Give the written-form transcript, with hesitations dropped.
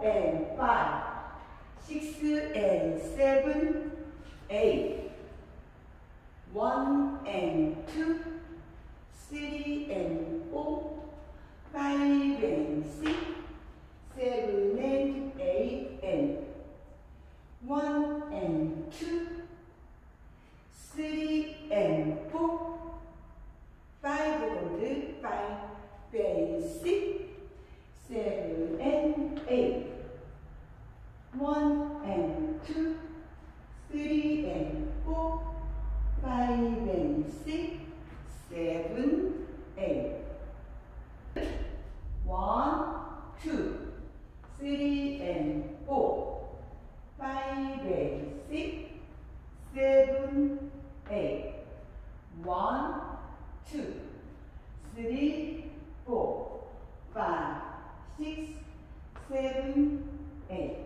and 5, 6 and 7, 8, 1 and 2, 3 and 4, 5 and 6, 7 and 8 and 1 and 2, 3 and 4, 5 and 5 and 6, 7 and 8, 1 and 2, 3 and 4, 5 and 6, 7, 8. 1, 2, 3 and 4, 5 and 6, 7, 8. 1, 2, 3, 4, 5, 6, 7, 8.